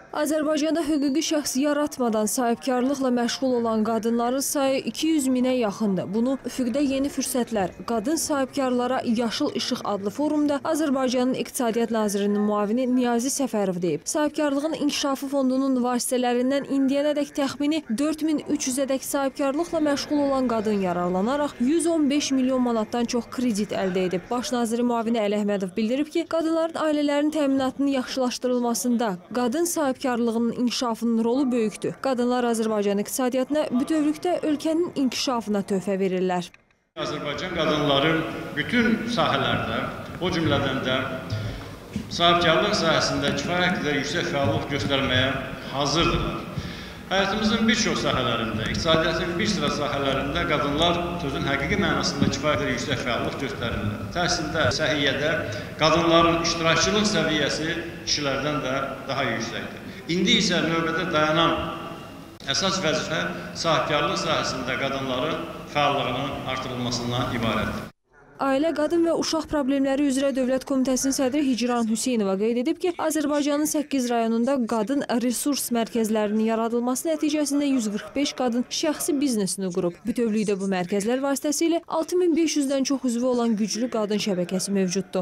Azərbaycanda hüquqi şəxs yaratmadan sahibkarlıqla məşğul olan qadınların sayı 200 minə yaxındır. Bunu Üfüqdə Yeni Fürsətlər, Qadın Sahibkarlara Yaşıl İşıq adlı forumda Azərbaycanın İqtisadiyyat Nazirinin müavini Niyazi Səfərov deyib. Sahibkarlığın İnkişafı Fondunun vasitələrindən indiyənədək təxmini 4300-ədək sahibkarlıqla məşğul olan qadın yararlanaraq 115 milyon manatdan çox kredit əldə edib. Baş naziri müavini Əli Əhmədov bildirib ki, qadınların ailələrinin təminatının yaxşılaşdırılmasında qadın sahibkarlığının inkişafının rolu böyükdür. Qadınlar Azərbaycan iqtisadiyyatına bütövlükdə ölkənin inkişafına töhfə verirlər. Azərbaycan qadınların bütün sahələrdə, o cümlədən də sahibkarlıq sahəsində kifayət qədər yüksək fəallıq göstərməyə hazırdırlar. Həyatımızın bir çox sahələrində, iqtisadiyyatın bir sıra sahələrində qadınlar sözün həqiqi mənasında kifayət qədər yüksək fəallıq göstərirlər. Təhsildə, səhiyyədə qadınların iştirakçılıq səviyyəsi kişilərdən də daha yüksəkdir. İndi isə növbədə dayanan əsas vəzifə sahibkarlıq sahəsində qadınların fəallığının artırılmasından ibarətdir. Ailə, Qadın və Uşaq Problemləri üzrə Dövlət Komitəsinin sədri Hicran Hüseynova qeyd edib ki, Azərbaycanın 8 rayonunda qadın resurs mərkəzlərinin yaradılması nəticəsində 145 qadın şəxsi biznesini qurub. Bütövlükdə bu mərkəzlər vasitəsilə 6500-dən çox üzvü olan güclü qadın şəbəkəsi mövcuddur.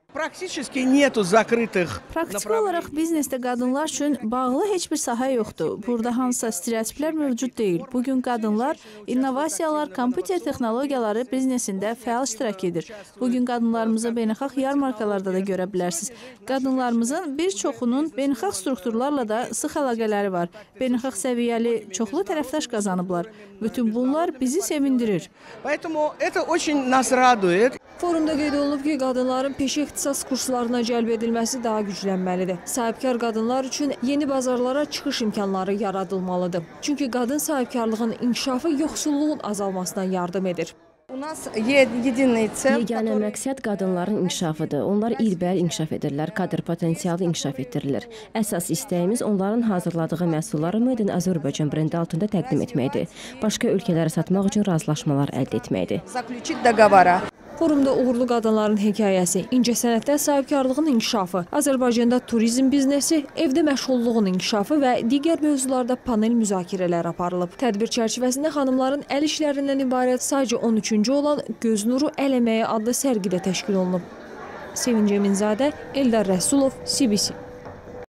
Praktiki olaraq biznesdə qadınlar üçün bağlı heç bir sahə yoxdur. Burada hansısa stereotiplər mövcud deyil. Bugün qadınlar innovasiyalar, kompüter texnologiyaları biznesində fəal iştirak edir. Bugün qadınlarımızı beynəlxalq yarmarkalarda da görə bilərsiniz. Qadınlarımızın bir çoxunun beynəlxalq strukturlarla da sıx əlaqələri var. Beynəlxalq səviyyəli çoxlu tərəfdaş qazanıblar. Bütün bunlar bizi sevindirir. Forumda qeyd olunub ki, qadınların peşə ixtisas kurslarına cəlb edilməsi daha güclənməlidir. Sahibkar qadınlar üçün yeni bazarlara çıxış imkanları yaradılmalıdır. Çünki qadın sahibkarlığın inkişafı yoxsulluğun azalmasına yardım edir. Yeganə məqsəd qadınların inkişafıdır. Onlar ilbəil inkişaf edirlər, kadr potensialı inkişaf etdirilir. Əsas istəyimiz onların hazırladığı məhsulları Made in Azərbaycan brendi altında təqdim etməkdir. Başqa ölkələrə satmaq üçün razılaşmalar əldə etməkdir. Forumda uğurlu qadınların hekayəsi, incəsənətdə sahibkarlığın inkişafı, Azərbaycanda turizm biznesi, evdə məşğulluğun inkişafı və digər mövzularda panel müzakirələr aparılıb. Tədbir çərçivəsində xanımların əl işlərindən ibarət sadəcə 13-cü olan Göz Nuru Əl Əməyi adlı sərgidə təşkil olunub. Sevinc Eminzadə, Eldar Rəsulov, CBC.